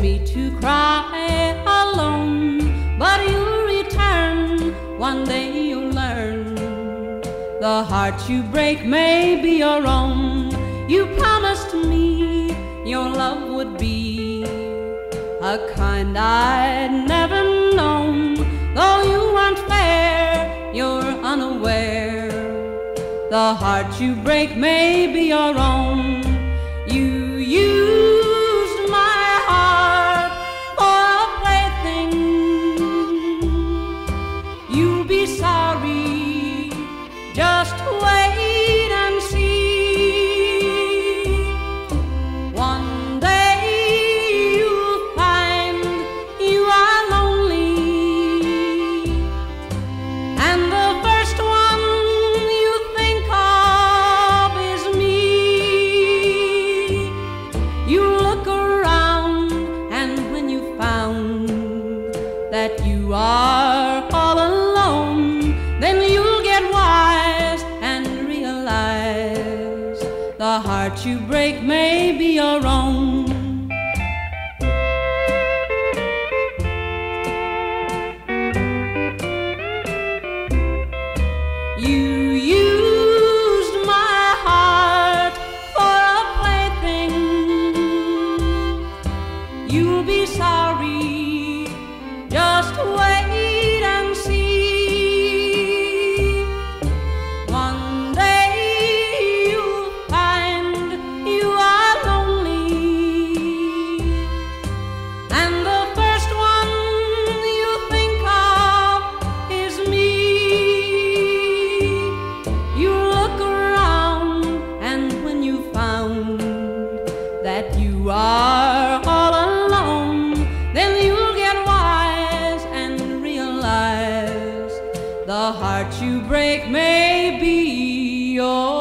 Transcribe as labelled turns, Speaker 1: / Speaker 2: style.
Speaker 1: me to cry alone, but you'll return, one day you'll learn. The heart you break may be your own. You promised me your love would be a kind I'd never known. Though you weren't fair, you're unaware. The heart you break may be your own. You used my heart for a plaything. You'll be sorry, just wait and see. One day you'll find you are lonely, and the first one you think of is me. You look around, and when you found that you are all alone, then you'll get wise and realize the heart you break may be your own. You used my heart for a plaything. You'll be sorry, just wait and see. One day you'll find you are lonely, and the first one you think of is me. You look around, and when you found that you are all alone, then you'll get wise and realize the heart you break may be yours.